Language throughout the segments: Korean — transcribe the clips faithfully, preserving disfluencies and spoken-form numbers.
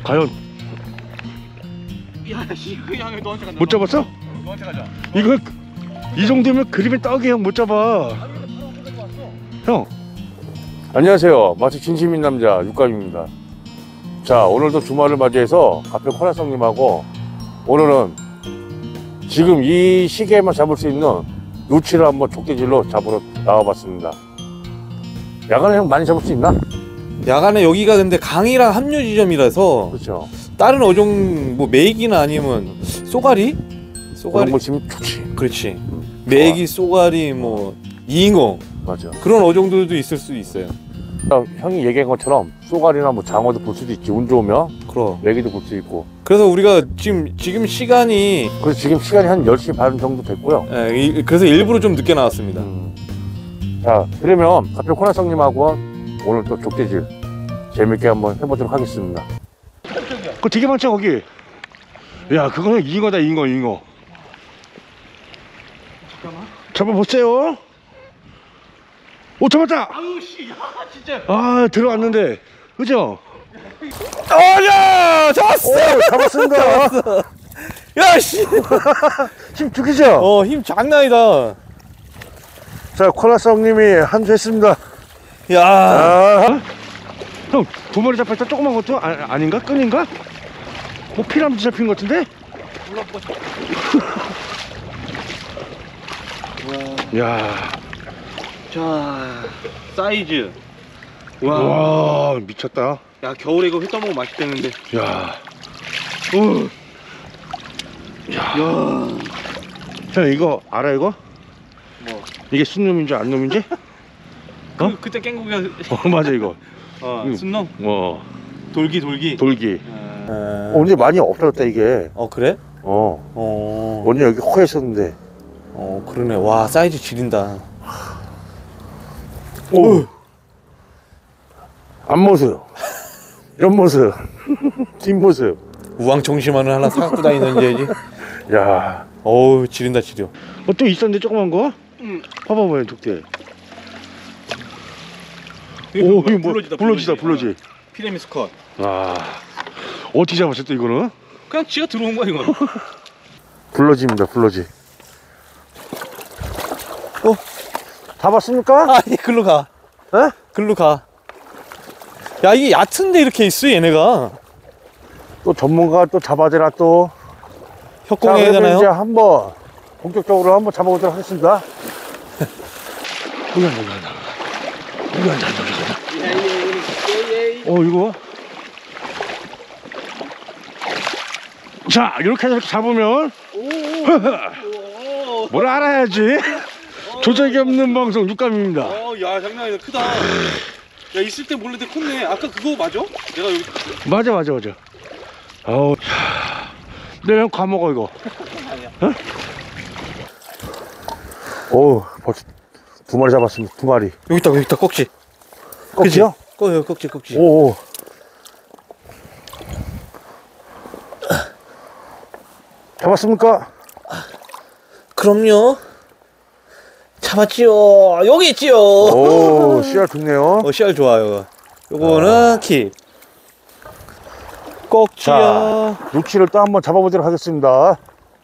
과연 야, 이 양을 너한테 간다. 못 잡았어? 너한테 가자. 이거 이 정도면 그림의 떡이 형 못 잡아. 형. 안녕하세요. 마치 진심인 남자 육감입니다. 자, 오늘도 주말을 맞이해서 가평 코나성님하고 오늘은 지금 이 시기에만 잡을 수 있는 누치를 한번 족대질로 잡으러 나와봤습니다. 야간에 형 많이 잡을 수 있나? 야간에 여기가 근데 강이랑 합류 지점이라서 그렇죠. 다른 어종 뭐 메기나 아니면 쏘가리? 쏘가리 뭐 지금 좋지. 그렇지. 음, 메기, 쏘가리, 뭐 잉어 맞아. 그런 어종들도 있을 수 있어요. 형이 얘기한 것처럼 쏘가리나 뭐 장어도 볼 수도 있지. 운 좋으면 그럼. 메기도 볼 수 있고. 그래서 우리가 지금 지금 시간이 그래서 지금 시간이 한 열 시 반 정도 됐고요. 예, 이, 그래서 일부러 좀 늦게 나왔습니다. 음. 자, 그러면 가평 코나성님하고 오늘 또 족대질 재밌게 한번 해보도록 하겠습니다. 그거 되게 많죠 거기. 야 그거는 잉어다 잉어 잉어. 잠깐만. 잡아보세요. 오 잡았다. 아우 씨, 야 진짜. 아 들어왔는데 그죠? 어야 잡았어. 오, 잡았습니다. 야 씨. 힘 죽이죠? 어 힘 장난이다. 자, 코나성님이 한수 했습니다. 야. 아, 형 두 마리 잡혔다. 조그만 것도 아, 아닌가? 끈인가? 뭐 피라미드 잡힌 것 같은데? 몰라 뭐. 야, 자, 사이즈. 와. 와 미쳤다. 야, 겨울에 이거 회 떠먹으면 맛있겠는데. 야, 오, 야, 야. 형 이거 알아 이거? 뭐? 이게 순놈인지 안 놈인지? 그 어? 그때 깽고기가 어 맞아 이거. 어, 음. 순놈. 어 돌기 돌기. 돌기. 어. 어, 언제 많이 없어졌다, 이게. 어 그래? 어. 어. 언제 여기 허했었는데. 어 그러네. 와 사이즈 지린다. 오. 앞모습. 옆모습. 뒷모습. 우왕청심환을 하나 사갖고 다니는지. 야. 어우 지린다 지려. 어 또 있었는데 조그만 거? 응. 봐봐 봐요 독대. 오 이거 이거 뭐 블러지다, 블러지다 블러지. 블러지. 피레미스 컷. 아 어떻게 잡았어 또 이거는? 그냥 지가 들어온 거야 이거. 블러지입니다, 블러지. 어? 잡았습니까? 아니 글로 가. 에? 글로 가. 야 이게 얕은데 이렇게 있어 얘네가. 또 전문가가 또 잡아주라 또. 협공해야 자, 되나요? 이제 한번 본격적으로 한번 잡아보도록 하겠습니다. 여기 한다 여기 한다. 여기 한다 여기 한다. 어 이거? 자 이렇게 해서 잡으면 뭘 알아야지. 조작이 없는 방송 육감입니다. 어, 야 장난 아니다. 크다. 야 있을 때 몰랐는데 컸네. 아까 그거 맞아? 내가 여기. 맞아 맞아 맞아. 아우 내가 형 과먹어 이거. 오, 벌써 두 마리 잡았습니다. 두 마리. 여기 있다 여기 있다 꼭지. 꺽지요? 꺼요 꼭지 꼭지. 오, 오. 잡았습니까? 그럼요. 잡았지요. 여기 있지요. 오, 씨알 좋네요. 어 씨알 좋아요. 요거는 킵. 꺽지야. 자, 누치를 또 한번 잡아보도록 하겠습니다.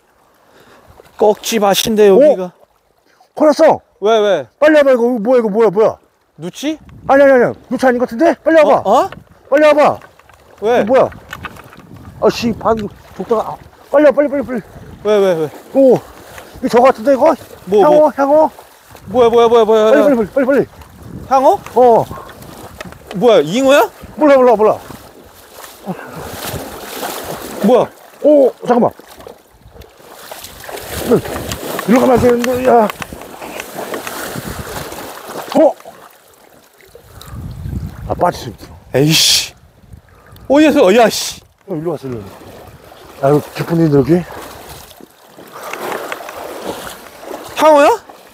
꺽지 맛인데 여기가. 코나성! 왜 왜? 빨리 와봐, 이거 뭐야, 이거 뭐야, 뭐야? 누치? 아니, 아니, 아니, 누치 아닌 것 같은데? 빨리 와봐. 어? 어? 빨리 와봐. 왜? 이거 뭐야? 아, 씨, 반, 족다가. 아, 빨리 와, 빨리, 빨리, 빨리. 왜 왜 왜? 오, 이거 저거 같은데, 이거? 뭐, 향어, 뭐? 향어? 뭐야 뭐야 뭐야 뭐야? 빨리, 빨리, 빨리, 빨리, 빨리. 향어? 어, 뭐야 잉어야? 몰라, 몰라, 몰라. 뭐야? 오, 잠깐만. 일로 가면 안 되는데, 야. 어? 아, 빠지십니다. 에이씨. 어디서 야씨. 어, 일로 왔어, 일로 왔어. 아유, 깊은 일인데, 여기? 향어야?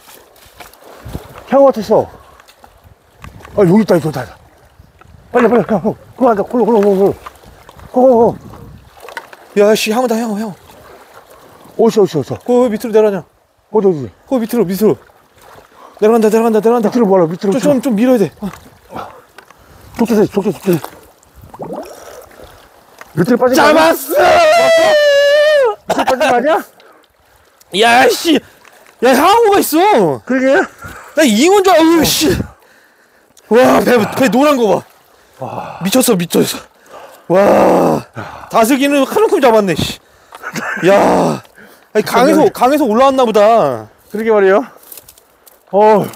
향어 같았어. 아, 여기 있다, 여기 있다. 빨리, 빨리, 형, 형. 그거 앉아, 홀로, 홀로, 홀로, 홀로. 홀로, 홀로. 야씨 향어다 향어 향어. 어디서, 어디서, 어디서. 그 밑으로 내려가자. 어디, 어디. 그 밑으로 밑으로. 내려간다 내려간다 내려간다. 밑으로 뭐라, 밑으로. 좀, 좀, 좀 밀어야 돼. 어. 족대세, 족대, 족대. 밑에 빠진 거 아니야? 잡았어! 밑에 빠진 거 아니야? 야, 씨! 야, 향어가 있어! 그러게. 나 잉어인 줄 알고, 씨! 와, 배, 배 노란 거 봐. 미쳤어, 미쳤어. 와, 다슬기는 칼만큼 잡았네, 씨. 야, 아니, 강에서, 강에서 올라왔나 보다. 그러게 말이에요. 어,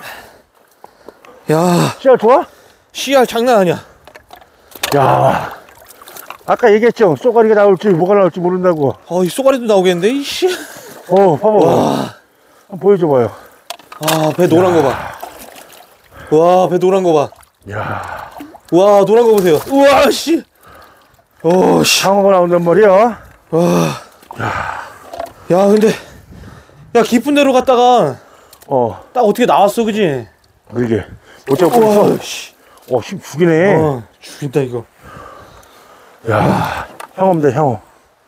야, 씨알 좋아? 씨알 장난 아니야. 야, 아까 얘기했죠. 쏘가리가 나올지 뭐가 나올지 모른다고. 어, 이 쏘가리도 나오겠는데, 이 씨. 어, 봐봐. 와, 한번 보여줘봐요. 아, 배 노란 거 봐. 와, 배 노란 거 봐. 야, 와, 노란 거 보세요. 우와, 씨. 오, 씨. 상어가 나온단 말이야. 와. 야, 근데, 야, 깊은 데로 갔다가, 어, 딱 어떻게 나왔어, 그지? 그러게. 어쩌고 우와, 있어. 씨. 어, 힘 죽이네. 어, 죽인다, 이거. 야, 향어입니다, 향어.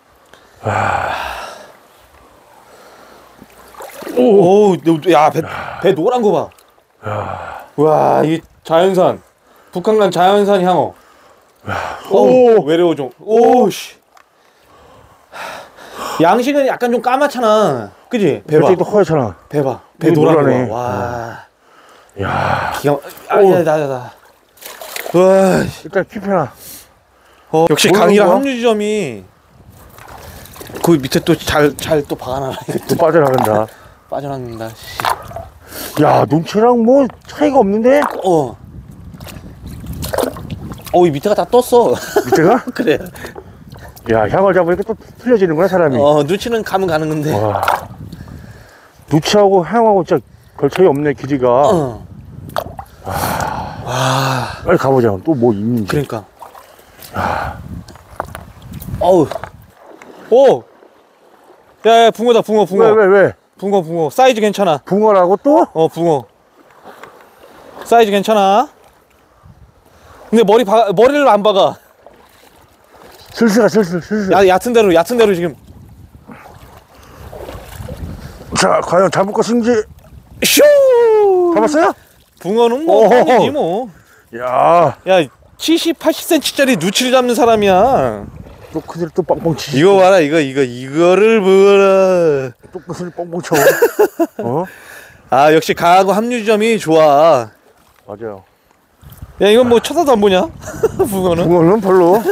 오, 야, 배, 배 노란 거 봐. 와, 이 자연산. 북한강 자연산 향어. 오, 외래어종. 오, 씨. 양식은 약간 좀 까맣잖아. 그지? 배 봐. 저쪽도 허옇잖아. 배 봐. 배 이거 노란 노랗네. 거 봐. 와. 야, 기가, 아, 야, 나, 나, 나. 와, 씨. 일단 킵해놔. 어, 역시 뭐야, 강이랑 뭐야? 합류 지점이 그 밑에 또 잘, 잘 또 박아놔. 또 빠져나간다. 빠져나간다, 씨. 야, 눈치랑 뭐 차이가 없는데? 어. 어, 이 밑에가 다 떴어. 밑에가? 그래. 야, 향을 잡으니까 또 틀려지는구나, 사람이. 어, 눈치는 가면 가는 건데. 와. 누치하고 향하고 진짜 별 차이 없네, 길이가. 어. 와. 빨리 가보자. 또 뭐 있는지. 그러니까. 어우. 오. 야, 야, 붕어다, 붕어, 붕어. 왜, 왜, 왜? 붕어, 붕어. 사이즈 괜찮아. 붕어라고 또? 어, 붕어. 사이즈 괜찮아. 근데 머리 박, 머리를 안 박아. 슬슬 가, 슬슬, 슬슬. 야, 얕은 대로, 얕은 대로 지금. 자, 과연 잡을 것인지. 슈! 잡았어요? 붕어는 뭐, 오호호. 뻥이지 뭐. 야, 야, 칠십, 팔십 센티미터짜리 누치를 잡는 사람이야. 또 그대로 또 뻥뻥 치지. 이거 봐라, 이거, 이거, 이거를 보라. 또 끝을 뻥뻥 쳐. 어? 아, 역시 강하고 합류 지점이 좋아. 맞아요. 야, 이건 뭐 쳐다도 안 보냐? 붕어는? 붕어는 별로.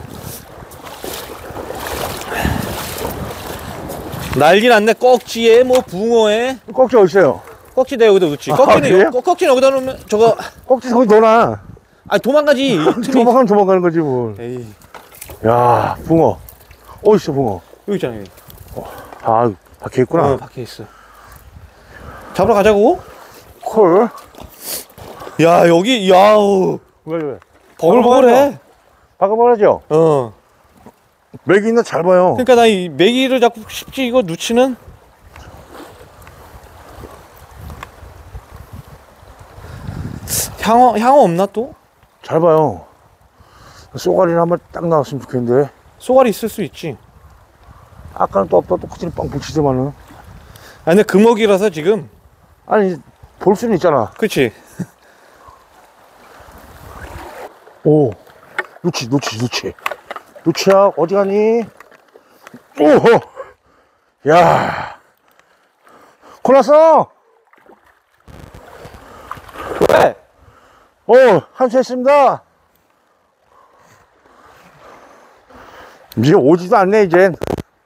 난리 났네. 꺽지에 뭐 붕어에 꺽지 어딨어요? 꺽지 내 여기다 놓지. 아, 꺽지는 그래요? 꺽- 꺽지는 여기다 놓으면 저거 꺽지 거기 넣어놔. 아 도망가지. 도망가면 도망가는 거지 뭘. 에이, 야, 붕어. 어딨어, 붕어? 여기 있잖아. 여기. 아, 박혀있구나. 어, 밖에 있어. 잡으러 가자고. 콜. 야, 여기 야우 왜, 왜? 버글버글해. 박아봐야죠. 어. 맥이 있나 잘 봐요. 그러니까 나 이 메기를 잡고 싶지. 이거 누치는 향어 향어 없나 또? 잘 봐요. 쏘가리는 한번 딱 나왔으면 좋겠는데. 쏘가리 있을 수 있지. 아까는 또 없다 똑같이 빵빵 치더만은. 아 근데 금어기라서 지금. 아니, 볼 수는 있잖아. 그렇지. 오, 누치, 누치, 누치. 누치야, 어디 가니? 오호! 야, 골랐어! 왜? 오, 한수했습니다. 이제 오지도 않네, 이젠.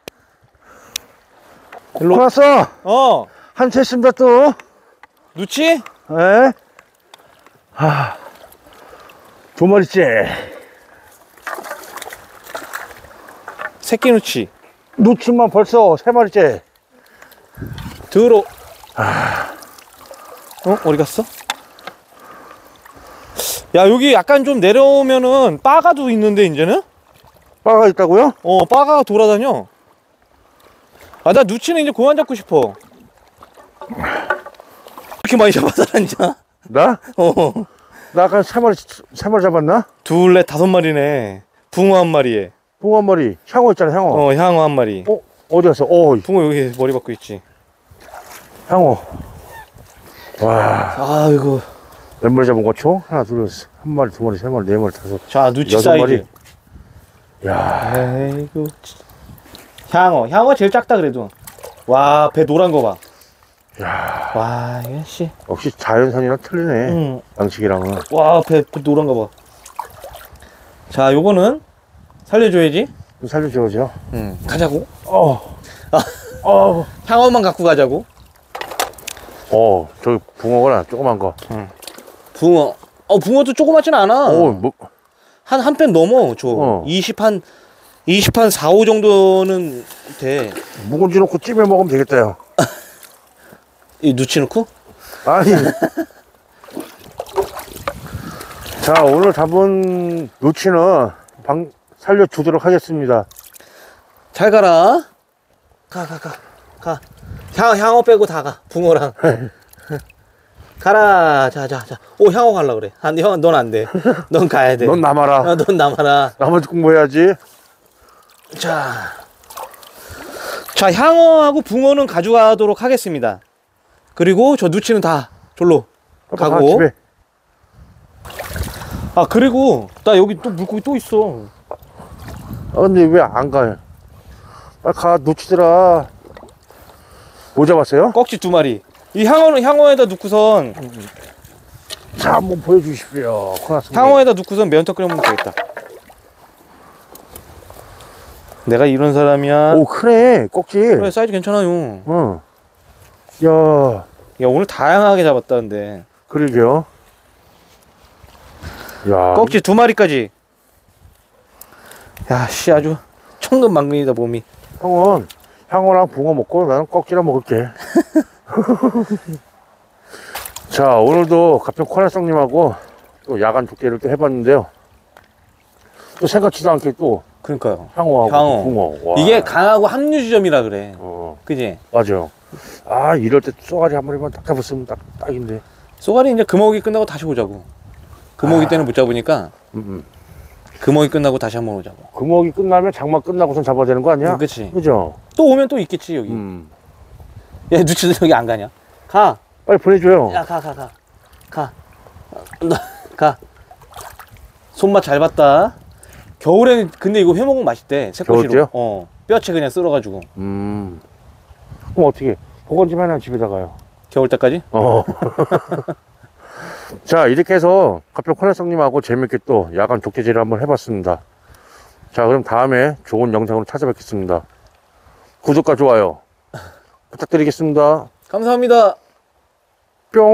일로. 골랐어! 어. 한수했습니다, 또. 누치? 에? 하, 두 마리째. 새끼 누치. 누치만 벌써 세 마리째. 들어. 어? 어디 갔어? 야, 여기 약간 좀 내려오면은 빠가도 있는데 이제는? 빠가 있다고요? 어, 빠가가 돌아다녀. 아, 나 누치는 이제 그만 잡고 싶어. 이렇게 많이 잡아다녔냐? 나? 어. 나 아까 세 마리, 세 마리 잡았나? 둘, 넷, 다섯 마리네. 붕어 한 마리에. 붕어 한 마리. 향어 있잖아, 향어. 어, 향어 한 마리. 어? 어디 갔어? 어, 붕어 여기 머리 박고 있지. 향어. 와, 아, 이거. 몇 마리 잡은 거죠? 하나, 둘, 셋, 한 마리, 두 마리, 세 마리, 네 마리, 다섯, 자, 누치 여섯 사이즈. 마리. 야, 에이구. 향어, 향어 제일 작다 그래도. 와, 배 노란 거 봐. 야, 와, 이게 씨. 역시 자연산이랑 틀리네. 응. 양식이랑은. 와, 배, 배 노란 거 봐. 자, 요거는 살려줘야지. 좀 살려줘야죠. 응. 가자고. 어, 아, 어, 향어만 갖고 가자고. 어, 저기 붕어구나, 조그만 거. 붕어. 어, 붕어도 조그맣진 않아. 오, 뭐, 한, 한 편 넘어, 저. 어. 이십 한, 이십 한 사, 오 정도는 돼. 묵은지 넣고 찜해 먹으면 되겠다, 요. 이 누치 넣고? 아니. 자, 오늘 잡은 노치는 방, 살려주도록 하겠습니다. 잘 가라. 가, 가, 가. 가. 향, 향어 빼고 다 가. 붕어랑. 가라. 자, 자, 자. 오, 향어 갈라 그래. 안 돼, 형, 넌 안 돼. 넌 가야 돼. 넌 남아라. 어, 넌 남아라. 나머지 공부해야지. 자. 자, 향어하고 붕어는 가져가도록 하겠습니다. 그리고 저 누치는 다 졸로 가, 가고. 집에. 아, 그리고 나 여기 또 물고기 또 있어. 아, 근데 왜 안 가요? 빨리 가, 놓치더라. 뭐 잡았어요? 꺽지 두 마리. 이 향어는 향어에다 넣고선 자, 한번 보여주십시오. 코나스. 향어에다 넣고선 매운탕 끓여 먹으면 되겠다. 내가 이런 사람이야. 오, 크네, 꼭지. 그래, 사이즈 괜찮아요. 응. 야, 야, 오늘 다양하게 잡았다는데. 그러게요. 야, 꺽지 두 마리까지. 야, 씨, 아주 천근만근이다 몸이. 형은 향어랑 붕어 먹고 나는 꺽지랑 먹을게. 자, 오늘도 가평 코나성님하고 또 야간 족대를 또 해봤는데요. 또 생각지도 않게 또 그러니까요. 향어하고 향어. 붕어. 와. 이게 강하고 합류 지점이라 그래. 어, 그지? 맞아요. 아, 이럴 때 쏘가리 한 마리만 딱 잡았으면 딱, 딱인데. 쏘가리 이제 금어기 끝나고 다시 오자고. 금어기 아. 때는 못 잡으니까 음, 음. 금어기 끝나고 다시 한번 오자고. 금어기 끝나면 장마 끝나고선 잡아야 되는 거 아니야? 응, 그치. 그죠? 또 오면 또 있겠지, 여기. 음. 야, 누치도 여기 안 가냐? 가. 빨리 보내줘요. 야, 가, 가, 가. 가. 너, 가. 손맛 잘 봤다. 겨울에는 근데 이거 회 먹으면 맛있대. 새꼬시로. 겨울때요? 어. 뼈채 그냥 썰어가지고. 음. 그럼 어떻게? 보건 좀 하나 집에다가요. 겨울 때까지? 어. 자, 이렇게 해서 가평 코나성님하고 재밌게 또 야간 족제질을 한번 해봤습니다. 자, 그럼 다음에 좋은 영상으로 찾아뵙겠습니다. 구독과 좋아요 부탁드리겠습니다. 감사합니다.